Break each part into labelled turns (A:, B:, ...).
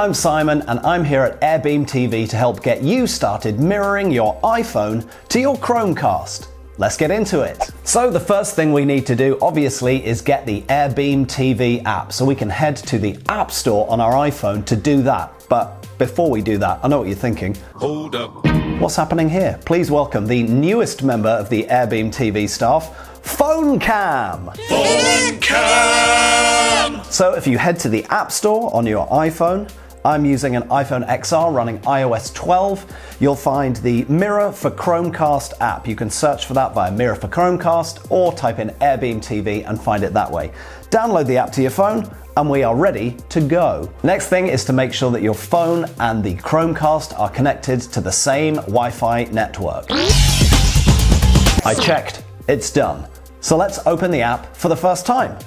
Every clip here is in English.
A: I'm Simon and I'm here at AirBeamTV to help get you started mirroring your iPhone to your Chromecast. Let's get into it. So the first thing we need to do, obviously, is get the AirBeamTV app. So we can head to the App Store on our iPhone to do that. But before we do that, I know what you're thinking.
B: Hold up.
A: What's happening here? Please welcome the newest member of the AirBeamTV staff, Phone Cam.
B: Phone Cam!
A: So if you head to the App Store on your iPhone, I'm using an iPhone XR running iOS 12. You'll find the Mirror for Chromecast app. You can search for that via Mirror for Chromecast or type in AirBeamTV and find it that way. Download the app to your phone and we are ready to go. Next thing is to make sure that your phone and the Chromecast are connected to the same Wi-Fi network. I checked, it's done. So let's open the app for the first time.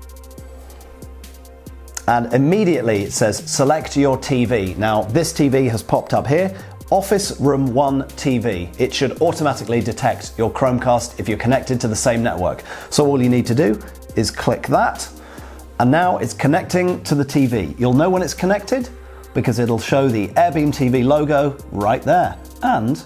A: And immediately it says select your TV. Now this TV has popped up here, Office Room 1 TV. It should automatically detect your Chromecast if you're connected to the same network. So all you need to do is click that, and now it's connecting to the TV. You'll know when it's connected because it'll show the AirBeamTV logo right there. And,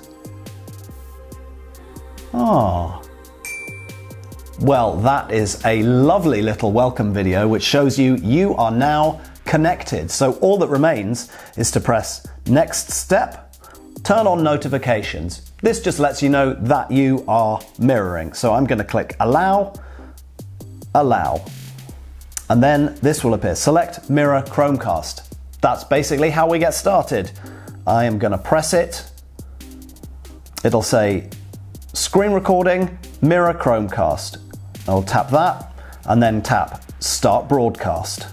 A: well, that is a lovely little welcome video which shows you are now connected. So all that remains is to press next step, turn on notifications. This just lets you know that you are mirroring. So I'm going to click allow, and then this will appear. Select Mirror Chromecast. That's basically how we get started. I am going to press it. It'll say screen recording, Mirror Chromecast. I'll tap that and then tap Start Broadcast.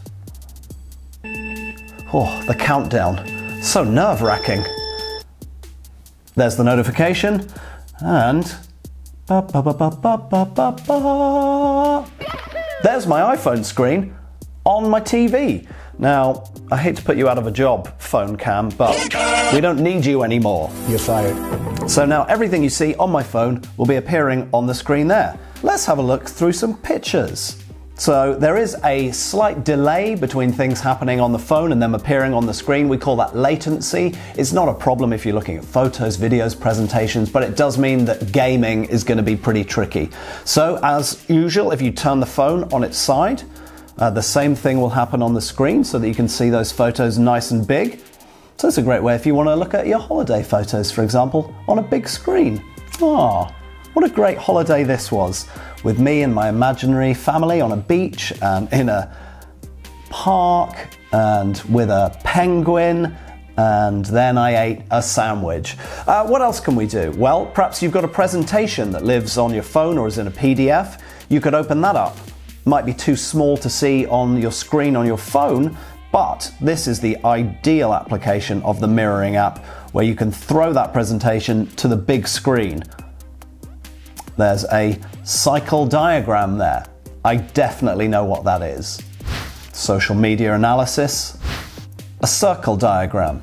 A: Oh, the countdown. So nerve-wracking. There's the notification and there's my iPhone screen on my TV. Now, I hate to put you out of a job, Phone Cam, but we don't need you anymore. You're fired. So now everything you see on my phone will be appearing on the screen there. Let's have a look through some pictures. So there is a slight delay between things happening on the phone and them appearing on the screen. We call that latency. It's not a problem if you're looking at photos, videos, presentations, but it does mean that gaming is going to be pretty tricky. So as usual, if you turn the phone on its side, the same thing will happen on the screen so that you can see those photos nice and big. So it's a great way if you want to look at your holiday photos, for example, on a big screen. What a great holiday this was, with me and my imaginary family on a beach and in a park and with a penguin, and then I ate a sandwich. What else can we do? Well, perhaps you've got a presentation that lives on your phone or is in a PDF. You could open that up. Might be too small to see on your screen on your phone, but this is the ideal application of the mirroring app where you can throw that presentation to the big screen. There's a cycle diagram there. I definitely know what that is. Social media analysis, a circle diagram,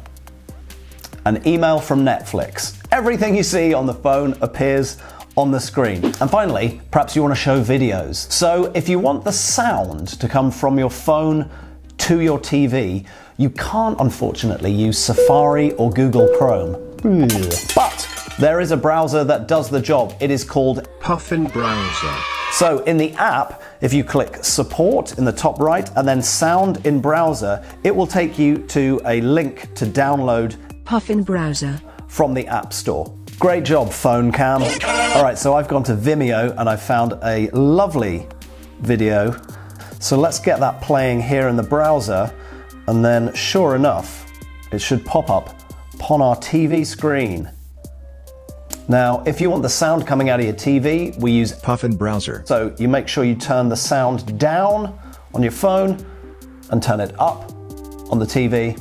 A: an email from Netflix. Everything you see on the phone appears on the screen. And finally, perhaps you want to show videos. So if you want the sound to come from your phone to your TV, you can't unfortunately use Safari or Google Chrome. But there is a browser that does the job. It is called
B: Puffin Browser.
A: So in the app, if you click Support in the top right and then Sound in Browser, it will take you to a link to download
C: Puffin Browser
A: from the App Store. Great job, Phone Cam. All right, so I've gone to Vimeo and I've found a lovely video. So let's get that playing here in the browser, and then sure enough, it should pop up upon our TV screen. Now, if you want the sound coming out of your TV, we use
B: Puffin Browser.
A: So you make sure you turn the sound down on your phone and turn it up on the TV.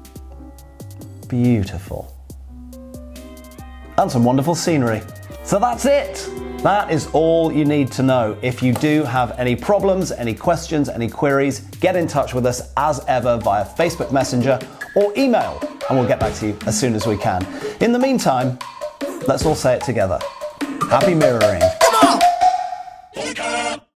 A: Beautiful. And some wonderful scenery. So that's it. That is all you need to know. If you do have any problems, any questions, any queries, get in touch with us as ever via Facebook Messenger or email, and we'll get back to you as soon as we can. In the meantime, let's all say it together. Happy mirroring.